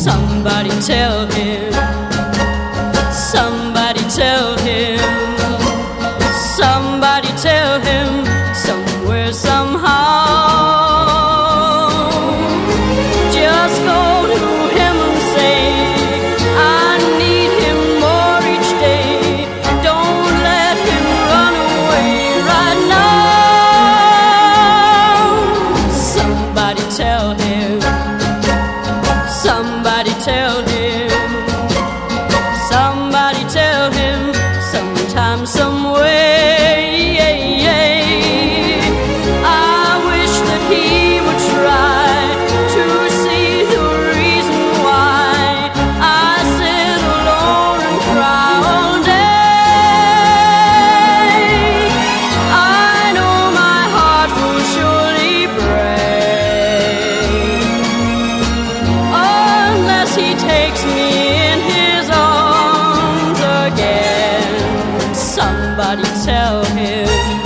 Somebody tell him. Somebody tell him. Somebody tell him. Somewhere, somehow. Just go to him and say, I need him more each day. Don't let him run away right now. Somebody tell him. Somebody tell him. Somebody tell him. Sometime, some way. I wish that he would try to see the reason why I sit alone and cry all day. I know my heart will surely break unless he takes me in his arms again. Somebody tell him.